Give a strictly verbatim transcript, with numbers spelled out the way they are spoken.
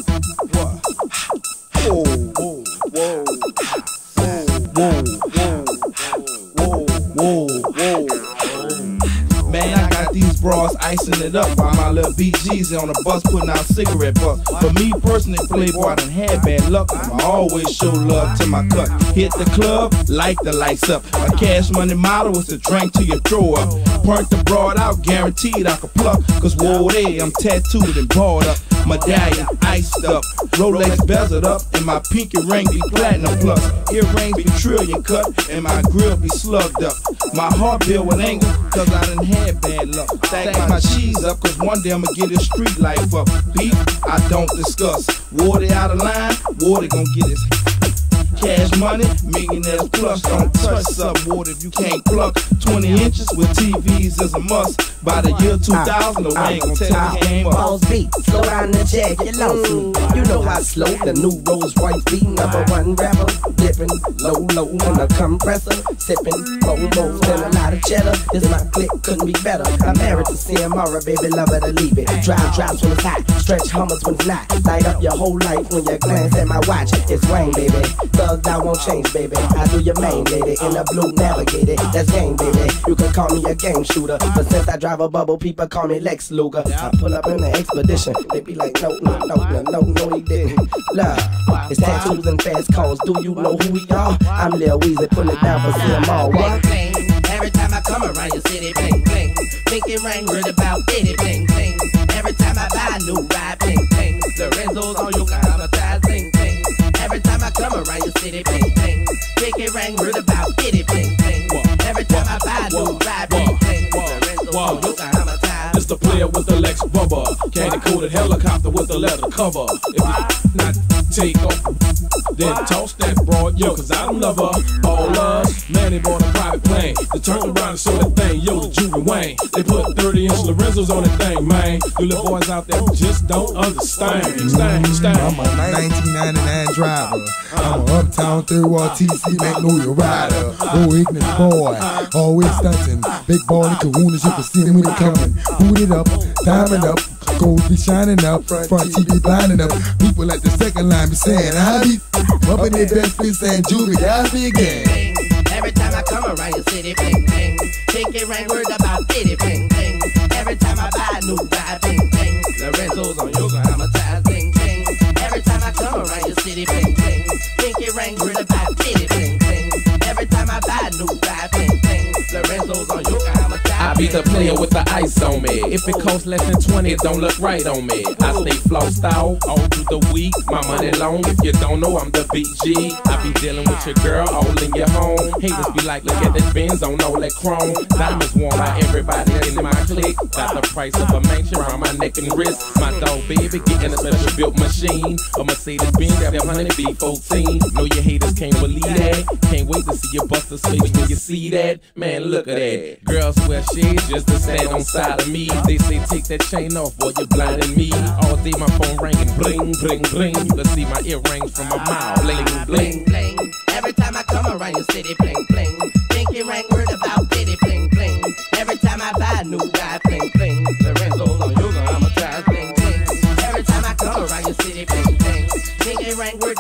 What? Whoa, whoa, whoa, whoa, whoa, whoa, whoa. Man, I got these bras icing it up while my little B G's on the bus putting out cigarette butts. For me personally, Playboy, I done had bad luck. I always show love to my cut. Hit the club, light the lights up. My Cash Money motto is to drink till you throw up. Point the broad out, guaranteed I can pluck. Cause whoa there, I'm tattooed and balled up. Medallion iced up, Rolex bezeled up, and my pinky ring be platinum plus. Earrings be trillion cut, and my grill be slugged up. My heart built with anger, cause I done had bad luck. Stack my cheese up, cause one day I'ma get his street life up. Beef, I don't discuss. Water out of line, Water gon' get his Cash Money, millionaires plus. Don't touch sub water if you can't pluck. Twenty inches with T Vs is a must. By the year two thousand, the way ain't gon' tell the game up. Balls beat, slow down the jag, you lost me. You know how slow the new Rolls Royce beat. Number one rapper, dipping low, low in a compressor, sipping Bobos and a lot of cheddar. This my click, couldn't be better. I'm married to Samara, baby, love her to leave it. Drive drops when it's hot, stretch hummers when it's not. Light up your whole life when you glance at my watch. It's Wayne, baby. Thugged out won't change, baby. I do your main, lady, in a blue Navigator. That's game, baby. You can call me a game shooter, but since I drive a bubble, people call me Lex Luger. I pull up in the expedition, they be like, no, no, no, no, no, no, he didn't. Love, it's tattoos and fast calls. Do you know who we are? I'm Lil Weezy, pull it down for C M R. Bling, bling. Every time I come around your city, bling, bling. Thinking ring word about bitty, bling, bling. Every time I buy a new ride, bling, bling. Lorenzo's on you, traumatized, bling, bling. Every time I come around your city, bling, bling. Thinking ring word about bitty, bling, bling. Every time I buy a new ride, bling, bling. Lorenzo's on you, traumatized. It's the player with the Lex rubber, candy coated helicopter with the leather cover. If you not take off, then toss that broad, yo, cause I don't love her. All love, man, they bought a private plane. They turned around and show that thing, yo, the Juve and Wayne. They put thirty inch Lorenzo's on that thing, man. You little boys out there just don't understand. Stand, stand. I'm a nineteen ninety-nine driver. I'm a uptown third wall T C Magnolia rider. Oh, ignorant boy, always stunting. Big ball and kahunas, you can see them when they coming. Boot it up, diamond up, gold be shining up, front T V blinding up. People at the second line be saying, I be rubbing their best face saying, Juvie, I be again. Every time I come around your city, bling, bling. Thinking ring word about bitty, bling, bling. Every time I buy a new ride, bling, bling. Lorenzo's on yoga, traumatized, bling, bling. Every time I come around your city, bling, bling. Thinking ring word about bitty, bling, bling. Every time I buy a new ride, bling, bling. Lorenzo's on yoga, traumatized. I be the player with the ice on me. If it costs less than twenty, it don't look right on me. I stay flossed out all through the week. My money long, if you don't know, I'm the B G. I be dealing with your girl all in your home. Haters be like, look at that Benz on all that chrome. Diamonds worn by everybody in my clique. Got the price of a mansion around my neck and wrist. My dog baby getting a special built machine. A Mercedes Benz that one hundred B fourteen. Know your haters can't believe that. Can't wait to see you bust a space when you see that. Man, look at that. Girls wear shades just to stand on side of me. They say take that chain off, boy, you're blinding me. All day my phone ringing, bling, bling, bling. You can see my earrings from my mouth, bling, bling, bling. Every time I come around your city, bling, bling. Thinking ring word about bitty, bling, bling. Every time I buy a new ride, bling, bling. Lorenzo's on yoga, traumatized, bling, bling. Every time I come around your city, bling, bling. Thinking ring word